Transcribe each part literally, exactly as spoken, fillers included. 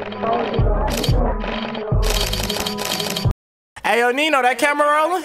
Hey, yo, Nino, that camera rolling?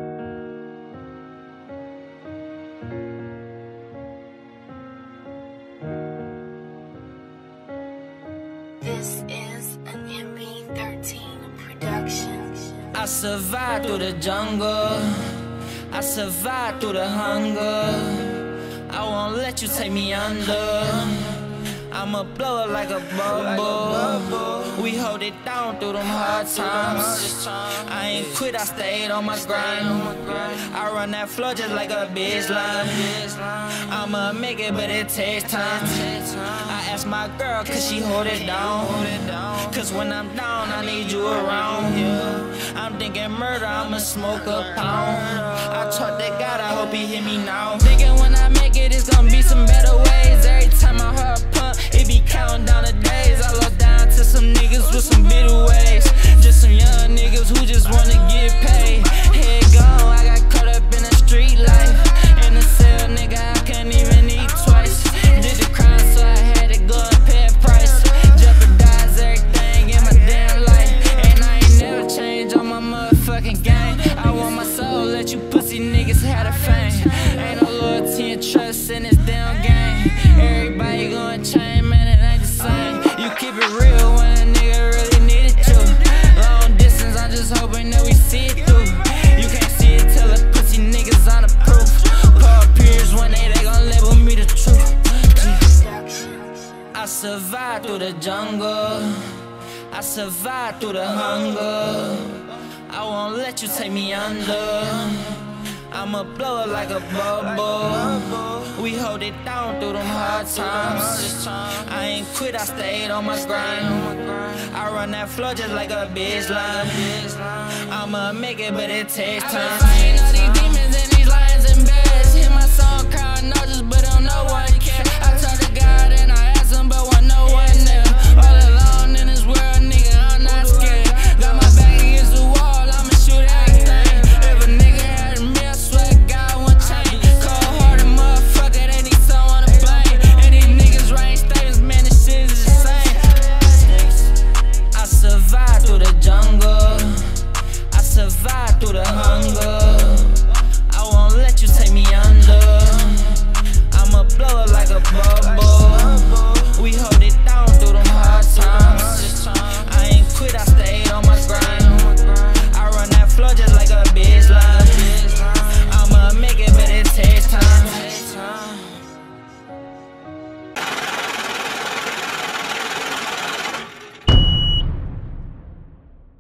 This is an M B thirteen production. I survived through the jungle. I survived through the hunger. I won't let you take me under. I'ma blow it like a bubble. We hold it down through them hard times. I ain't quit, I stayed on my grind. I run that floor just like a bitch line. I'ma make it, but it takes time. I ask my girl, cause she hold it down. Cause when I'm down, I need you around. I'm thinking murder, I'ma smoke a pound. I talk to God, I hope he hear me now. Thinking when I make it, it's gonna be some better ways. Every time I heart pump, it be counting down the days. I lost down to some niggas with some bitter ways. Just some young niggas who just wanna get paid. Head gone, I got caught up in the street life. In the cell, nigga, I couldn't even eat twice. Did the crime, so I had to go and pay a price. Jeopardize everything in my damn life. And I ain't never changed on my motherfucking game. I want my soul, let you pussy niggas have the fame. Ain't no loyalty and trust in this damn game. Everybody going change, man, it ain't the same. You keep it real when a nigga really need it to. Long distance, I'm just hoping that we see it through. You can't see it till the pussy niggas on the proof. Paul Pierce, one day they gon' label me the truth. I survived through the jungle. I survived through the hunger. I won't let you take me under. I'ma blow it like a bubble. We hold it down through them hard times. I ain't quit, I stayed on my grind. I run that floor just like a bitch line. I'ma make it, but it takes time.